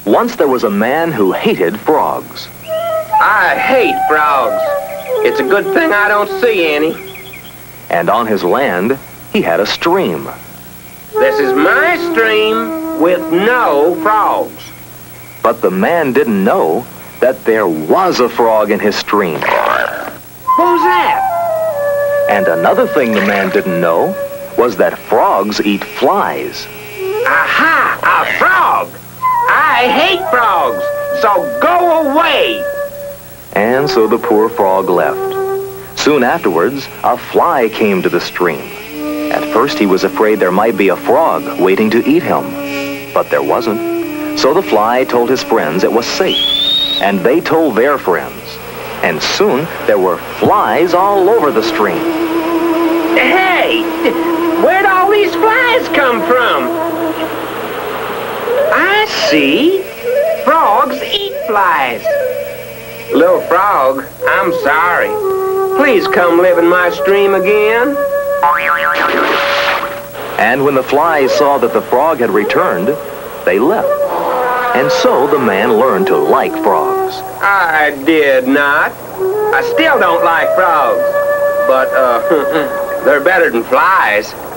Once there was a man who hated frogs. I hate frogs. It's a good thing I don't see any. And on his land, he had a stream. This is my stream with no frogs. But the man didn't know that there was a frog in his stream. Who's that? And another thing the man didn't know was that frogs eat flies. Aha! A frog! I hate frogs, so go away! And so the poor frog left. Soon afterwards, a fly came to the stream. At first he was afraid there might be a frog waiting to eat him. But there wasn't. So the fly told his friends it was safe. And they told their friends. And soon there were flies all over the stream. Hey! Where'd all these flies come from? I see. Frogs eat flies. Little frog, I'm sorry. Please come live in my stream again. And when the flies saw that the frog had returned, they left. And so the man learned to like frogs. I did not. I still don't like frogs. But, they're better than flies.